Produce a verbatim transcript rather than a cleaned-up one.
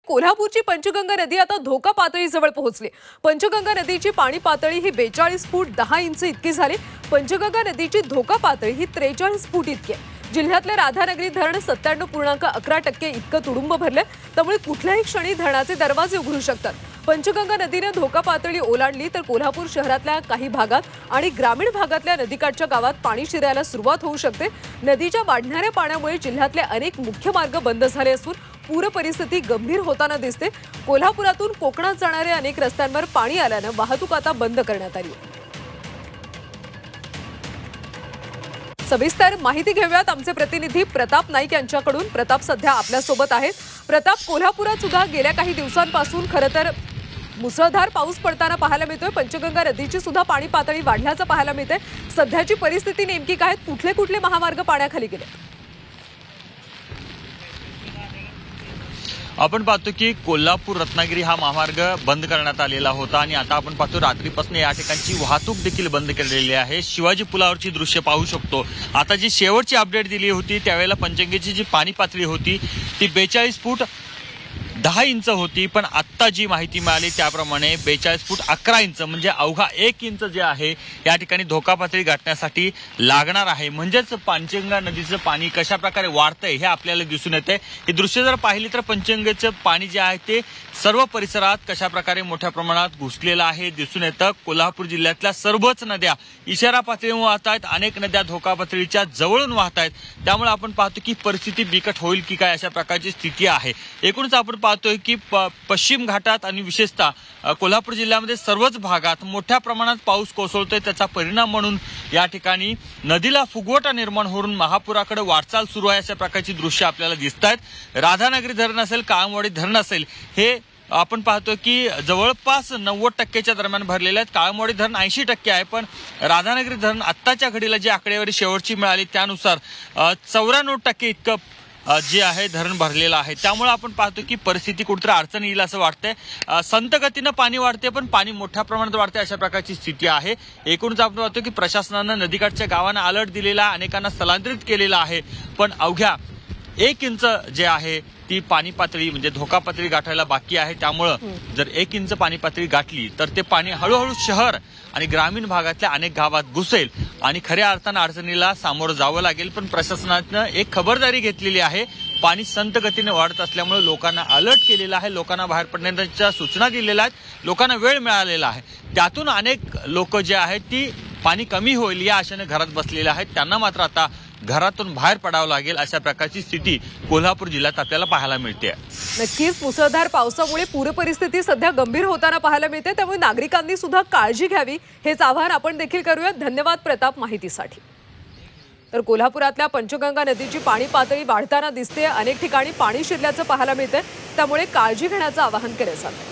कोल्हापूरची पंचगंगा नदी आता धोका पातळीजवळ पोहोचली। पंचगंगा नदीची पाणी पातळी ही बेचाळीस फूट दहा इंच इतकी झाली। पंचगंगा नदीची धोका पातळी ही त्रेचाळीस फूट इतकी आहे। जिल्ह्यातले राधानगरी धरण सत्त्याण्णव पूर्णांक अकरा टक्के इतकं तुडुंब भरले, त्यामुळे कुठल्याही क्षणी धरणाचे दरवाजे उघडू शकतात। पंचगंगा नदीने धोका पातळी ओलांडली तर कोल्हापूर शहरातल्या काही भागात आणि ग्रामीण भागातल्या नदीकाठच्या गावात पाणी शिरायला सुरुवात होऊ शकते। नदीच्या वाढणाऱ्या पाण्यामुळे जिल्ह्यातले अनेक मुख्य मार्ग बंद झाले असून पूर परिस्थिती गंभीर होताना दिसते। कोल्हापुरातून कोकणात जाणाऱ्या अनेक रस्त्यांवर पाणी आल्याने वाहतूक आता बंद करण्यात आली आहे। सविस्तर माहिती घेऊयात आमचे प्रतिनिधी प्रताप नाईक यांच्याकडून। प्रताप सध्या आपल्या सोबत आहेत। प्रताप, कोल्हापुरात सुद्धा गेल्या काही दिवसांपासून खरं तर मुसळधार पाऊस पडताना पाहायला मिळतोय। पंचगंगा नदीची सुद्धा पाणी पातळी वाढल्याचं पाहायला मिळतंय। सध्याची परिस्थिती नेमकी काय? कुठले कुठले महामार्ग पाण्याखाली गेले? आपण पाहतो की कोल्हापूर रत्नागिरी हा महामार्ग बंद करण्यात आलेला होता आणि आता आपण पाहतो रात्रीपासून या ठिकाणची वाहतूक देखील बंद केलेली आहे। शिवाजी पुलावरची दृश्य पाहू शकतो। आता जी शेवटची अपडेट दिली होती त्यावेळेला पंचगंगेची जी पाणी पातळी होती ती बेचाळीस फूट दहा इंच होती, पण आत्ता जी माहिती मिळाली त्याप्रमाणे बेचाळीस फूट अकरा इंच म्हणजे अवघा एक इंच जे आहे या ठिकाणी धोका पातळी गाठण्यासाठी लागणार आहे। म्हणजेच पंचगंगा नदीचं पाणी कशा प्रकारे वाढतंय हे आपल्याला दिसून येते। ही दृश्य जर पाहिली तर पंचगंगेचं पाणी जे आहे ते सर्व परिसरात कशा प्रकारे मोठ्या प्रमाणात घुसलेलं आहे दिसून येतं। कोल्हापूर जिल्ह्यातल्या सर्वच नद्या इशारा पातळीवर वाहत आहेत, अनेक नद्या धोका पातळीच्या जवळून वाहत आहेत। त्यामुळे आपण पाहतो की परिस्थिती बिकट होईल की काय अशा प्रकारची स्थिती आहे। एकूणच आपण पाहतोय की पश्चिम घाटात आणि विशेषतः कोल्हापूर जिल्ह्यामध्ये सर्वच भागात मोठ्या प्रमाणात पाऊस कोसळतोय। त्याचा परिणाम म्हणून या ठिकाणी नदीला फुगवटा निर्माण होऊन महापुराकडे वाटचाल सुरू आहे अशा प्रकारची दृश्य आपल्याला दिसत आहेत। राधानगरी धरण असेल, काळमवाडी धरण असेल, हे आपण पाहतो की जवळपास नव्वद टक्केच्या दरम्यान भरलेले आहेत। काळमवाडी धरण ऐंशी टक्के आहे, पण राधानगरी धरण आत्ताच्या घडीला जी आकडेवारी शेवटची मिळाली त्यानुसार चौऱ्याण्णव टक्के इतकं जे आहे धरण भरलेलं आहे। त्यामुळे आपण पाहतो की परिस्थिती कुठेतरी अडचण येईल असं वाटतंय। संत गतीनं पाणी वाढते, पण पाणी मोठ्या प्रमाणात वाढते अशा प्रकारची स्थिती आहे। एकूणच आपण पाहतो की प्रशासनानं नदीकाठच्या गावांना अलर्ट दिलेला, अनेकांना स्थलांतरित केलेलं आहे, पण अवघ्या एक इंच जे आहे ती पाणी पातळी म्हणजे धोका पातळी गाठायला बाकी आहे। त्यामुळं जर एक इंच पाणी पातळी गाठली तर ते पाणी हळूहळू शहर आणि ग्रामीण भागातल्या अनेक गावात घुसेल आणि खऱ्या अर्थानं अडचणीला सामोरं जावं लागेल। पण प्रशासनानं एक खबरदारी घेतलेली आहे। पाणी संत गतीने वाढत असल्यामुळे लोकांना अलर्ट केलेला आहे, लोकांना बाहेर पडण्याच्या सूचना दिलेल्या आहेत, लोकांना वेळ मिळालेला आहे। त्यातून अनेक लोक जे आहेत ती पाणी कमी होईल या आशेने घरात बसलेले आहेत, त्यांना मात्र आता घरातून बाहेर पडावं लागेल अशा प्रकारची स्थिती कोल्हापूर जिल्ह्यात आपल्याला पाहायला मिळते। नक्कीच मुसळधार पावसामुळे पूर परिस्थिती सध्या गंभीर होताना पाहायला मिळते, त्यामुळे नागरिकांनी सुद्धा काळजी घ्यावी हेच आवाहन आपण देखील करूयात। धन्यवाद प्रताप माहितीसाठी। तर कोल्हापुरातल्या पंचगंगा नदीची पाणी पातळी वाढताना दिसते, अनेक ठिकाणी पाणी शिरल्याचं पाहायला मिळतंय, त्यामुळे काळजी घेण्याचं आवाहन केलं जातं।